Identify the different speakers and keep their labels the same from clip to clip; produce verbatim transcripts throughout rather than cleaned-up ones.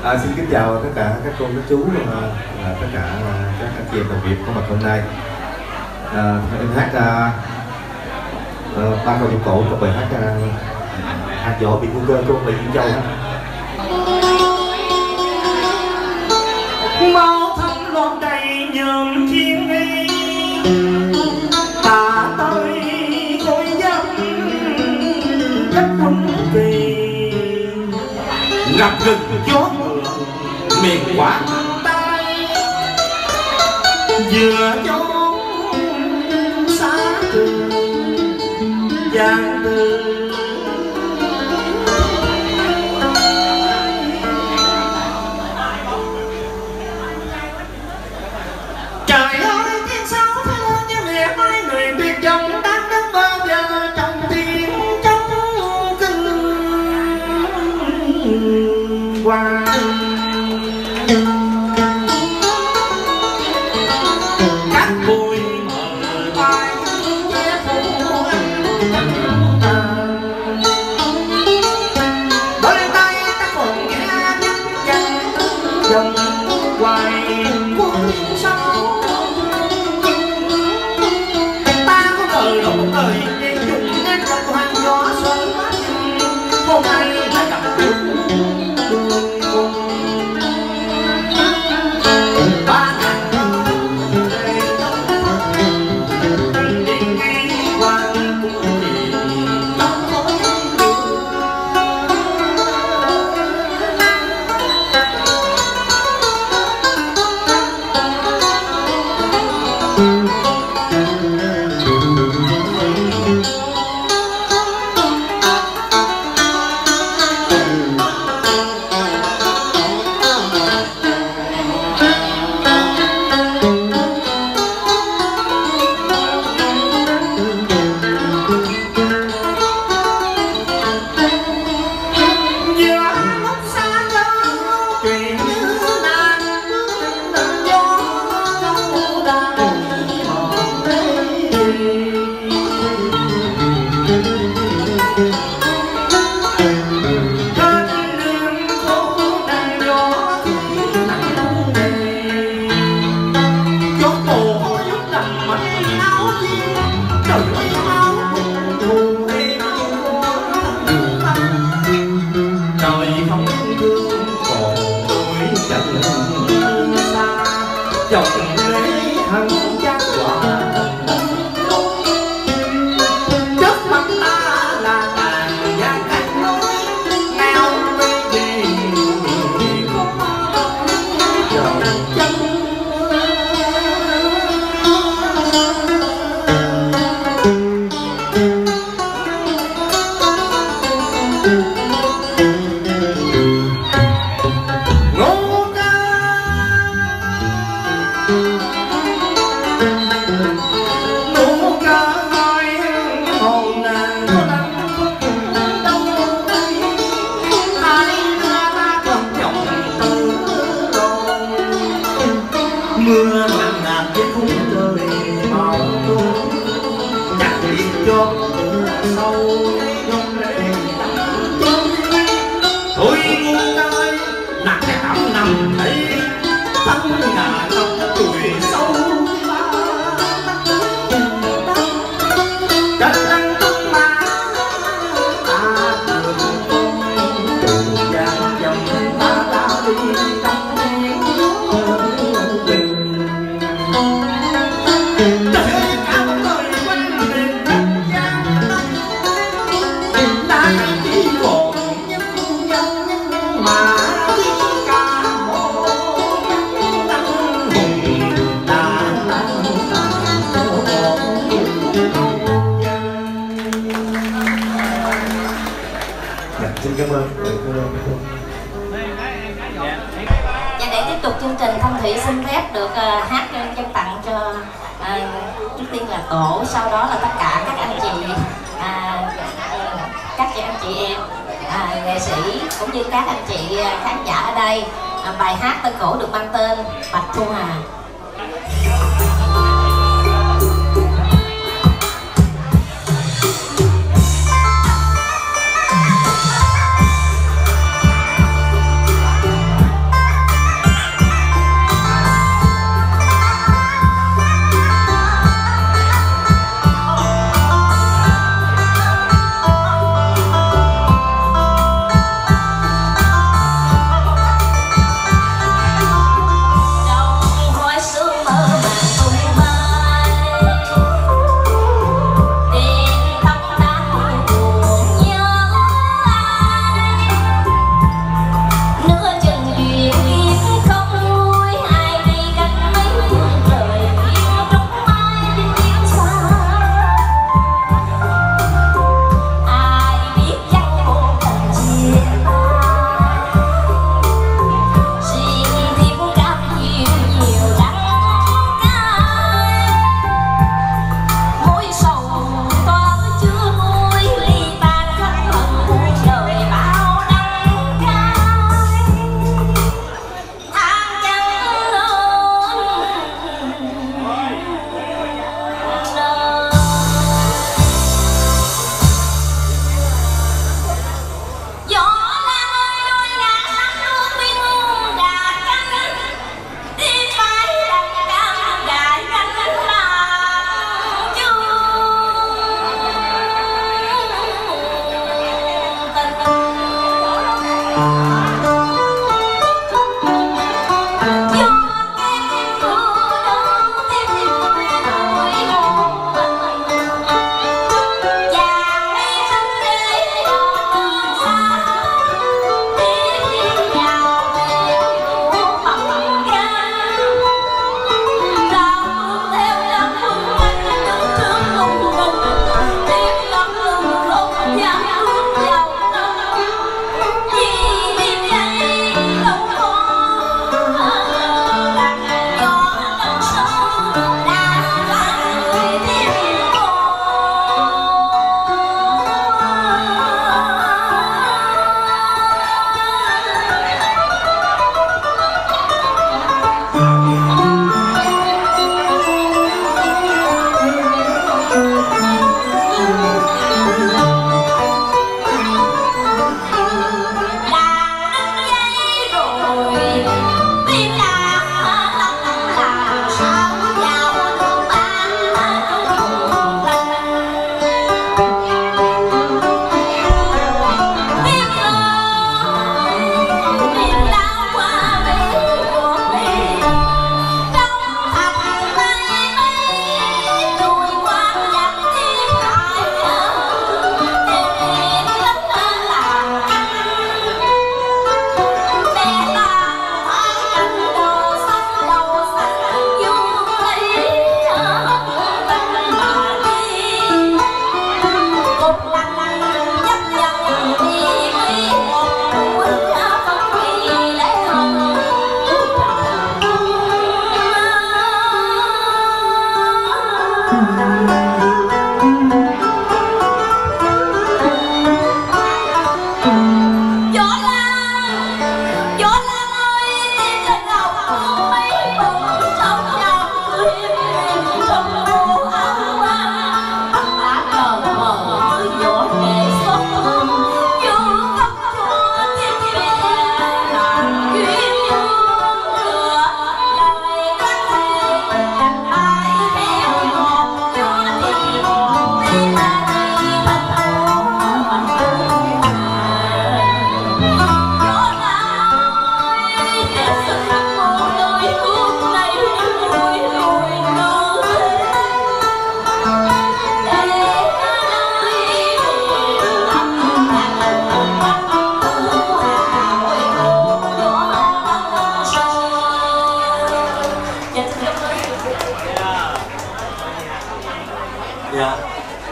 Speaker 1: À, xin kính chào tất cả các cô, các chú, và, và tất cả các anh chị em đồng nghiệp có mặt hôm nay. À, em hát uh, ba câu nhạc cổ trong bài hát uh, hạt vỏ bị ngu cơ của Mỹ Châu.
Speaker 2: Máu thấm loạn đầy nhường thiên nghi, ta tới khối dân đất quân kỳ, ngập ngừng gió mưa miền Quảng Tây, vừa chốn xa trường giang tư. Trời ơi tiếng sáo thơ như lìa hai người tuyệt vọng đang đứng bao giờ trong tiếng trống kinh hoàng. Các bụi mờ vai che phủ anh đôi tay ta còn nghe nhắc chân dòng hoài cuốn sáo. Ta có đời đâu một đời để dùng nên trong hàng gió sớm mát, hôm nay lại gặp được đường cùng ba ngàn thơ để trong mắt đi ngay qua cũng chỉ trong khối mưa nặng nạt với khung trời màu nâu, chắc biết cho sâu trong lễ thôi ngu ơi nặng cảm nằm thấy thân ngà trong tuổi sâu chân lăng tung má ta đường vàng dòng ta đã đi trong
Speaker 1: cảm ơn.
Speaker 3: Và để tiếp tục chương trình, Thanh Thủy xin phép được uh, hát chân tặng cho uh, trước tiên là tổ, sau đó là tất cả các anh chị, uh, các chị anh chị em uh, nghệ sĩ cũng như các anh chị uh, khán giả ở đây. Uh, bài hát tân cổ được mang tên Bạch Thu Hà.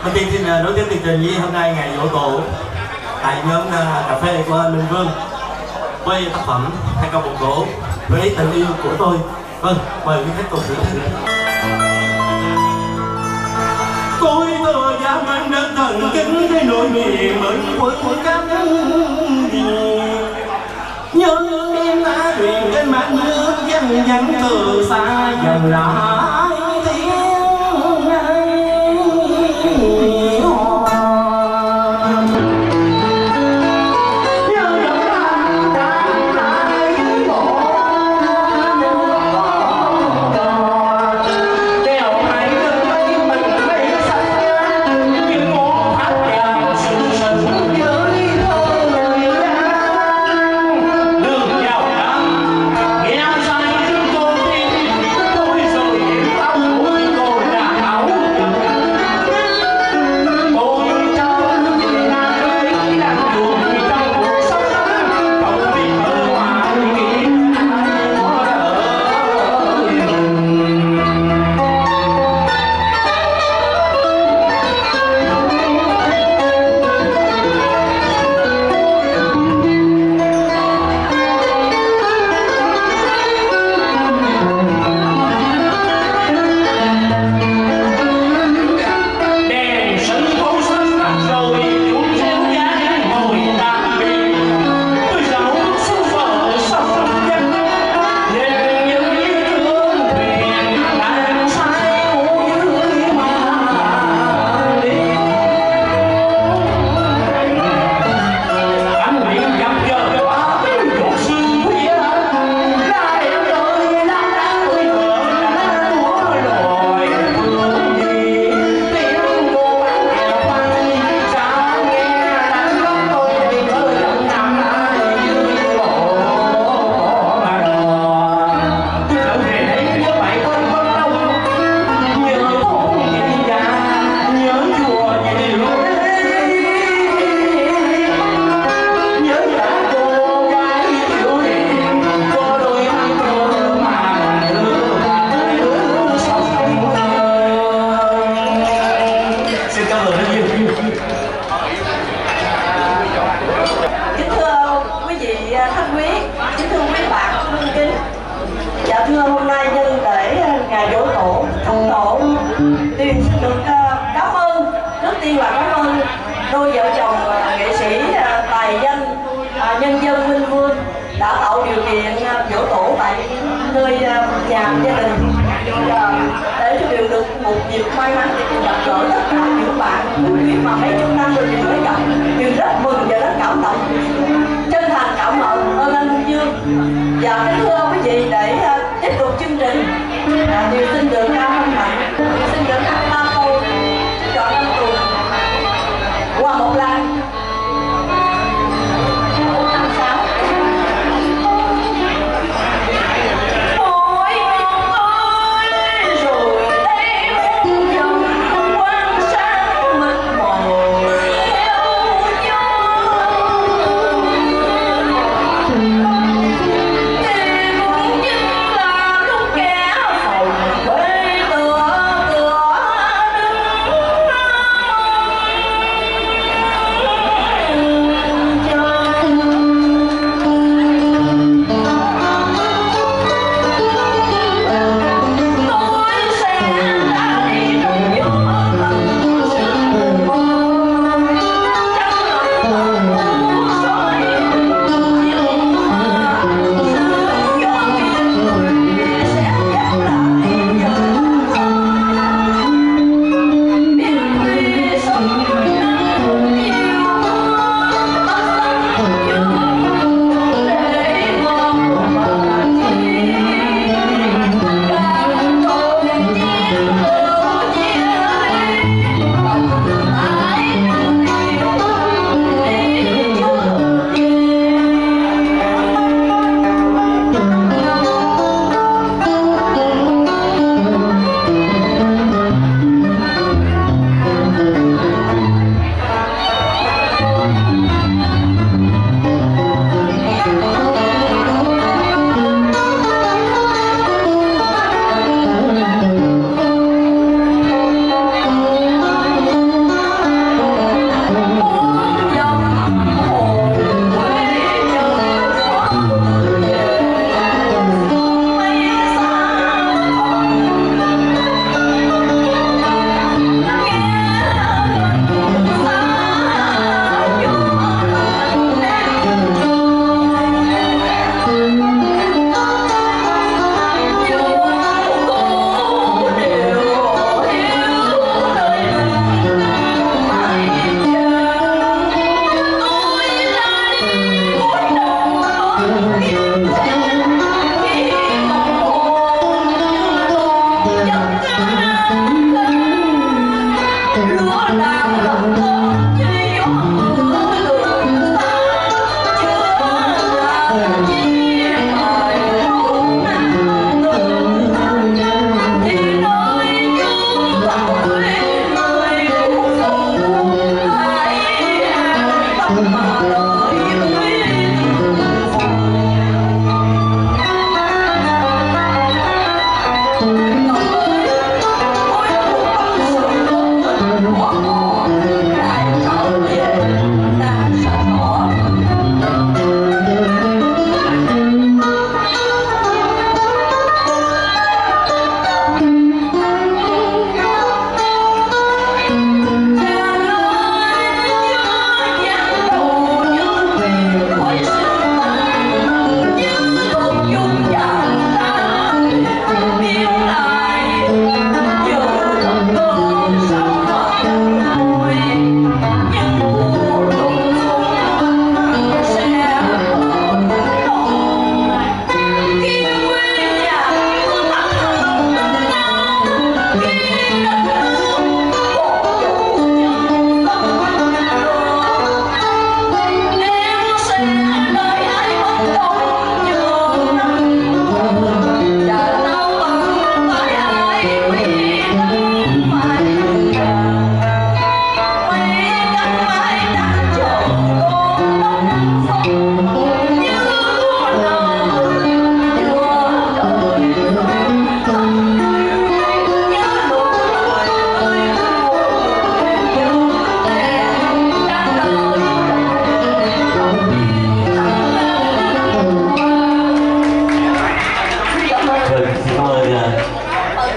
Speaker 4: Đầu tiên xin nối tiếp chương trình với hôm nay ngày giỗ tổ tại nhóm cà phê của Linh Vương với tác phẩm Hai câu một cổ với tình yêu của tôi. Vâng, mời quý khách cùng thưởng thức. Tôi thừa dám mang đất thần kính cái nỗi niềm mình quên cánh nhớ em đã truyền trên mặt nước dân dân từ xa dần lại tiếng
Speaker 2: Hãy subscribe cho kênh Ghiền Mì Gõ để không bỏ lỡ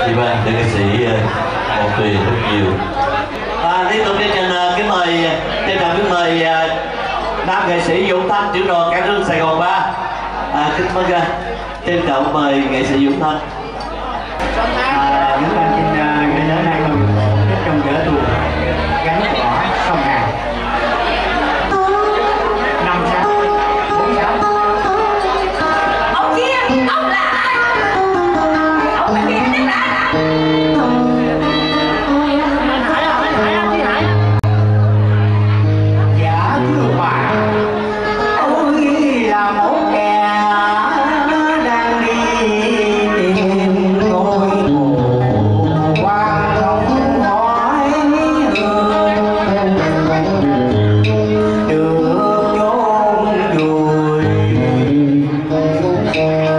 Speaker 5: Chị ba, nữ nghệ sĩ Ngọc Tuyền rất nhiều.
Speaker 2: À, tiếp tục chương trình kính mời chương trình kính mời nam nghệ sĩ Dũng Thanh trưởng đoàn Cải Lương Sài Gòn ba. À, kính mời trân trọng mời nghệ sĩ Dũng Thanh.
Speaker 6: À, chúng ta xin gửi đến hai câu kết trong vở tuồng gánh võ sông Hàn. Năm sáu, bốn sáu.
Speaker 3: Ông kia, ông là ai? Ông là kia nhất đã hả?
Speaker 6: Hải à, anh Hải, anh Chí Hải. Dạ thưa bà, ôi là một kẻ đang đi tìm ngôi quan không hỏi được chốn vùi.